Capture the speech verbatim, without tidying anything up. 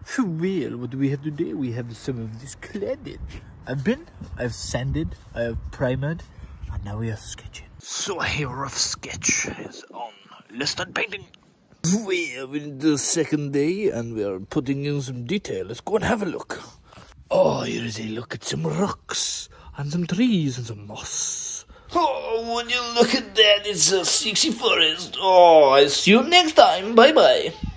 Well, what do we have today? We have some of this cladded. I've been, I've sanded, I have primed, and now we are sketching. So a rough sketch is on. Let's start painting. We are in the second day, and we are putting in some detail. Let's go and have a look. Oh, here is a look at some rocks, and some trees, and some moss. Oh, would you look at that? It's a sexy forest. Oh, I'll see you next time. Bye-bye.